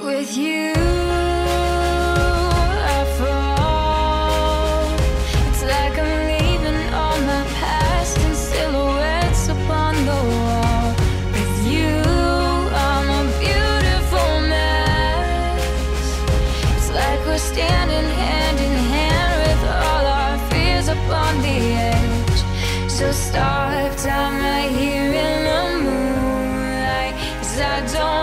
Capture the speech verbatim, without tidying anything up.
With you, I fall. It's like I'm leaving all my past in silhouettes upon the wall. With you, I'm a beautiful mess. It's like we're standing hand in hand with all our fears upon the edge. So stop time right here in the moonlight, 'cause I don't